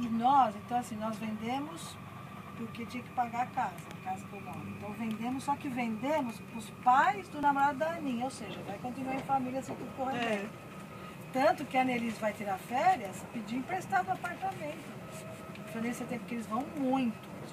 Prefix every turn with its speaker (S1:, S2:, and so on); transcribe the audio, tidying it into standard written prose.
S1: E nós, então assim, nós vendemos porque tinha que pagar a casa que eu moro. Então vendemos, só que vendemos para os pais do namorado da Aninha, ou seja, vai continuar em família se tudo correr bem. Tanto que a Annelise vai tirar férias, pediu emprestado o apartamento. Foi nesse tempo que eles vão muito.